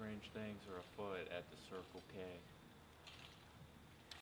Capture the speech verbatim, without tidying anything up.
strange things are afoot at the Circle K.